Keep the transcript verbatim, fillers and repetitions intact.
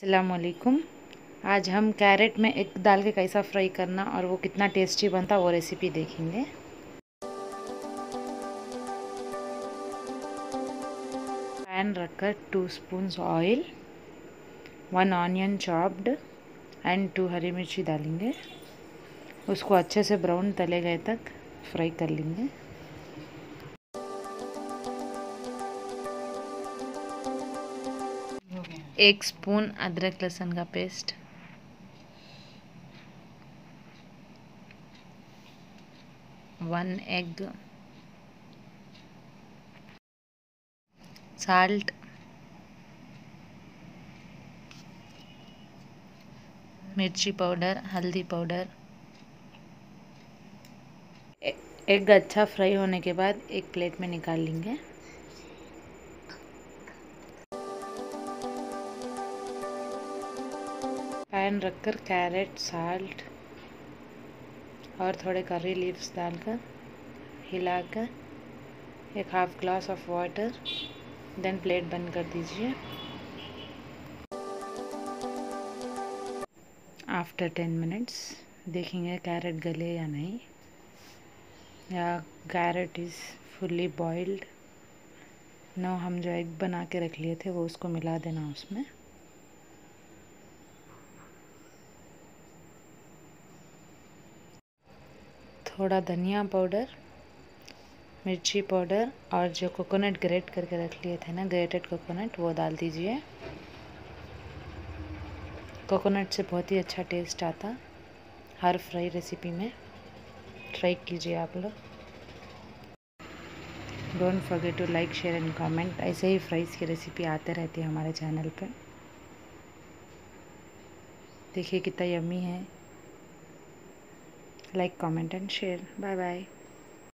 अस्सलामुअलैकुम। आज हम कैरेट में एग डाल के कैसा फ्राई करना और वो कितना टेस्टी बनता वो रेसिपी देखेंगे। पैन रखकर two spoons oil, one onion chopped and two हरी मिर्ची डालेंगे। उसको अच्छे से ब्राउन तले गए तक फ्राई कर लेंगे। एक स्पून अदरक लहसुन का पेस्ट, वन एग, साल्ट, मिर्ची पाउडर, हल्दी पाउडर। एग अच्छा फ्राई होने के बाद एक प्लेट में निकाल लेंगे। पैन रखकर कैरेट, साल्ट और थोड़े करी लीव्स डालकर हिलाकर एक half glass of water, then plate बंद कर दीजिए। आफ्टर टेन मिनट्स देखेंगे कैरेट गले या नहीं, या carrot is fully boiled. No, हम जो एग बना के रख लिए थे वो उसको मिला देना उसमें। थोड़ा धनिया पाउडर, मिर्ची पाउडर और जो कोकोनट ग्रेट करके रख लिए थे ना, ग्रेटेड कोकोनट, वो डाल दीजिए। कोकोनट से बहुत ही अच्छा टेस्ट आता हर फ्राई रेसिपी में। ट्राई कीजिए आप लोग। Don't forget to like, share and comment. ऐसे ही फ्राइज़ की रेसिपी आते रहती है हमारे चैनल पे। देखिए कितना यम्मी है। Like, comment and share. Bye bye.